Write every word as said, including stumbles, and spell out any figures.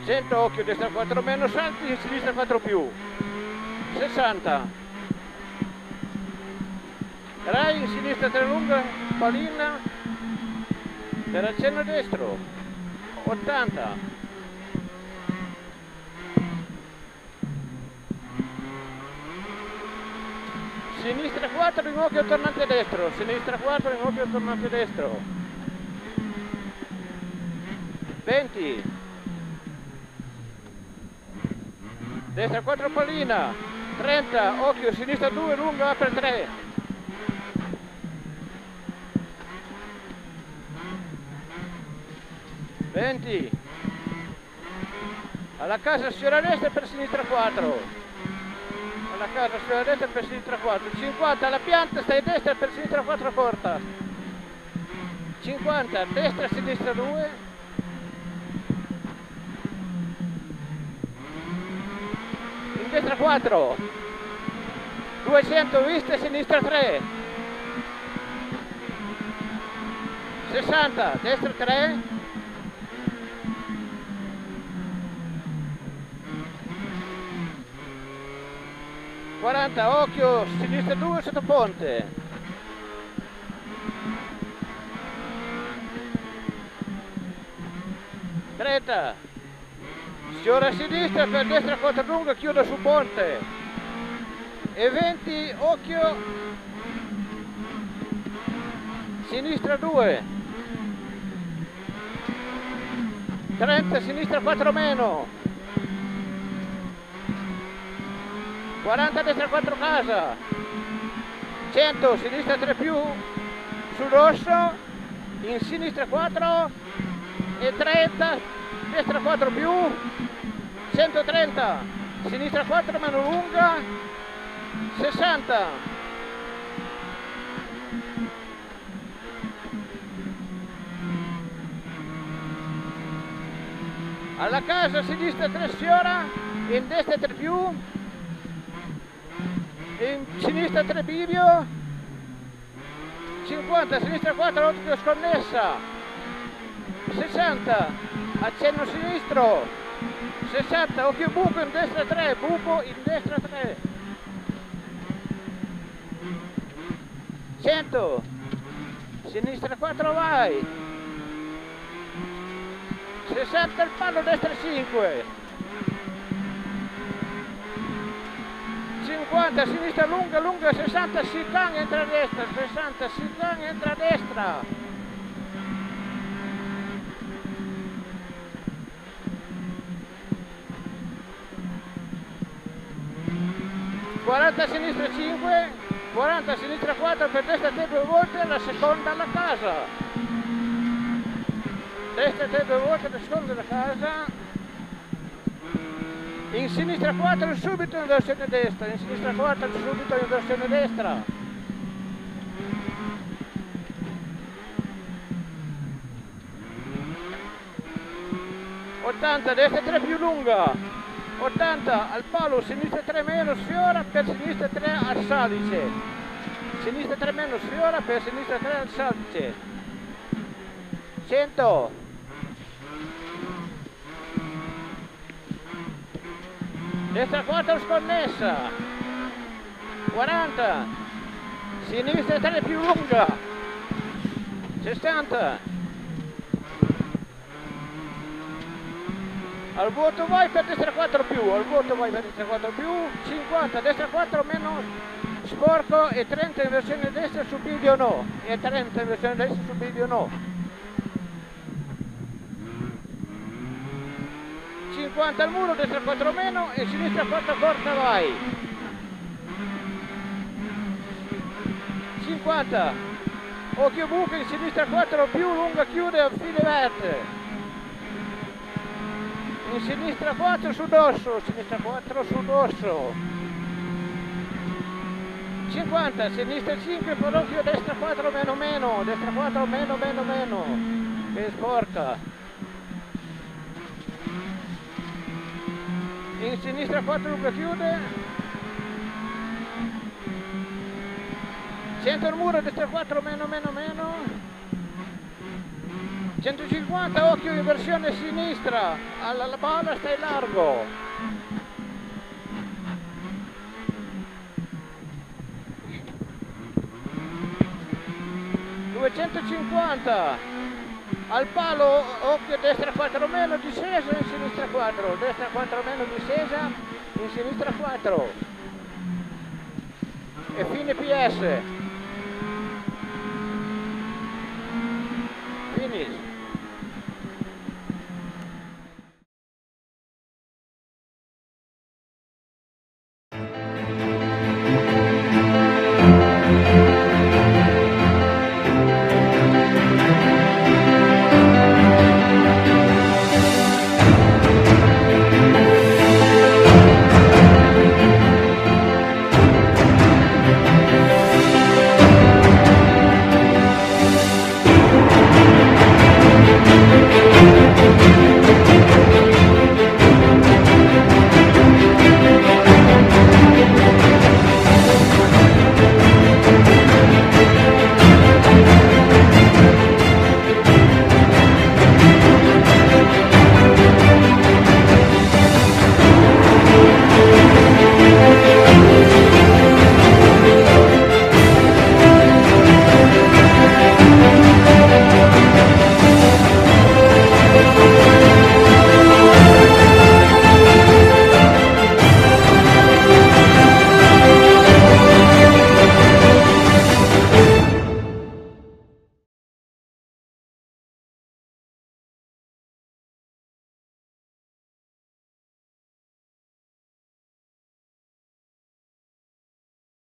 cento, occhio, destra quattro meno, salti, sinistra quattro più, sessanta, Rai, in sinistra tre lunga, pallina, per accenno destro, ottanta, sinistra quattro, in occhio tornante destro, sinistra quattro, in occhio tornante destro, venti, destra quattro pallina, trenta, occhio, sinistra due, lunga, apre tre, venti, alla casa sfiora destra per sinistra quattro, alla casa sfiora destra per sinistra quattro, cinquanta, alla pianta stai a destra per sinistra quattro corta, cinquanta, destra sinistra due, in destra quattro, duecento, vista sinistra tre, sessanta, destra tre, quaranta, occhio, sinistra due sotto ponte, trenta, sfiora a sinistra per destra quattro lunga, chiudo su ponte, e venti, occhio, sinistra due, trenta, sinistra quattro meno, quaranta, destra quattro casa, cento, sinistra tre più, sul rosso, in sinistra quattro, e trenta, destra quattro più, centotrenta, sinistra quattro meno lunga, sessanta, alla casa sinistra tre sfiora, in destra tre più, in sinistra tre bivio, cinquanta, sinistra quattro, occhio sconnessa, sessanta, accenno sinistro, sessanta, occhio buco, in destra tre, buco, in destra tre, cento, sinistra quattro vai, sessanta il palo, destra cinque, cinquanta, sinistra lunga, lunga, sessanta, Sican entra a destra, sessanta, Sican entra a destra, quaranta, sinistra cinque, quaranta, sinistra quattro, per destra te due volte, la seconda alla casa, destra te due volte, la seconda alla casa, in sinistra quattro, subito in dorsone destra, in sinistra quattro, subito in dorsone destra, ottanta, destra tre più lunga, ottanta, al palo, sinistra tre meno, sfiora, per sinistra tre al salice, sinistra tre meno, sfiora, per sinistra tre al salice, cento, destra quattro sconnessa, quaranta, sinistra tre più lunga, sessanta, al vuoto vai per destra quattro più, al vuoto vai per destra quattro più, cinquanta, destra quattro meno sporco, e trenta in versione destra su bivio no, e trenta in versione destra su bivio no, cinquanta al muro, destra quattro meno, e sinistra quattro corta vai, cinquanta, occhio buco, in sinistra quattro più lunga, chiude a fine verde, in sinistra quattro su dosso, sinistra quattro su dosso, cinquanta, sinistra cinque, per occhio destra quattro meno meno, destra quattro meno meno meno, che è sporca, in sinistra quattro lunga chiude, cento al muro, destra quattro meno meno meno, centocinquanta, occhio in versione sinistra, alla la palla stai largo. duecentocinquanta, al palo, occhio, destra quattro meno, discesa, in sinistra quattro, destra quattro meno, discesa, in sinistra quattro. E fine P S.